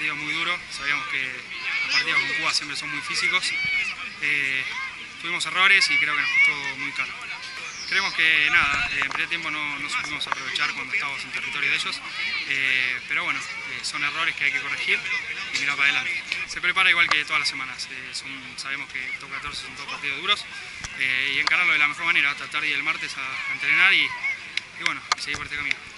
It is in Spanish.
partido muy duro, sabíamos que los partidos con Cuba siempre son muy físicos. Tuvimos errores y creo que nos costó muy caro. Creemos que nada, en primer tiempo no supimos aprovechar cuando estábamos en territorio de ellos, pero bueno, son errores que hay que corregir y mirar para adelante. Se prepara igual que todas las semanas, sabemos que top 14 son todos partidos duros y encararlo de la mejor manera, tratar de ir el martes a entrenar y bueno, seguir por este camino.